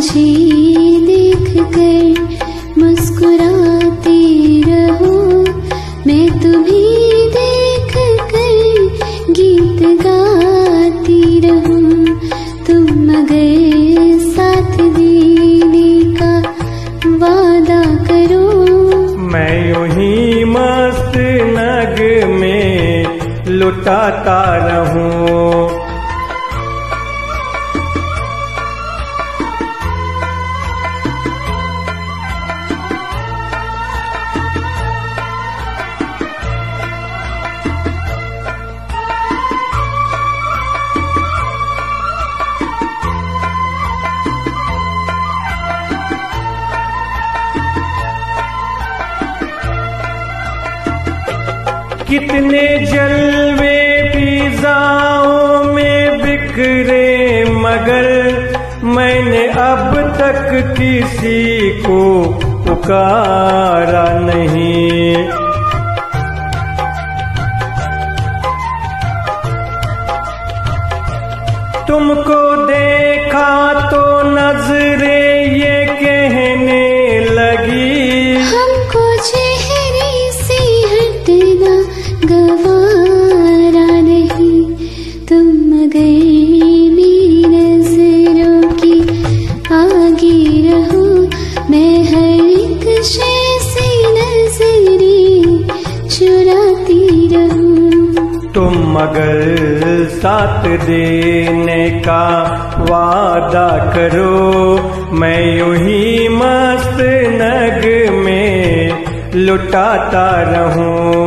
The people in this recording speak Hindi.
मुझे देख कर मुस्कुराते रहो, मैं तुम्हें देख कर गीत गाती रहूं। तुम मगर साथ देने का वादा करो, मैं यूं ही मस्त नग में लुटाता रहूं। कितने जलवे फिजाओं में बिखरे, मगर मैंने अब तक किसी को पुकारा नहीं। तुमको देखा तो नजरें ये कहने लगी, हमको चेहरे से हटना गवारा नहीं। तुम मगर मेरी नजरों की आगे रहो, मैं हर एक शय से नजरें चुराती रहूं। तुम मगर साथ देने का वादा करो, मैं यूं ही मस्त नग में लुटाता रहूं।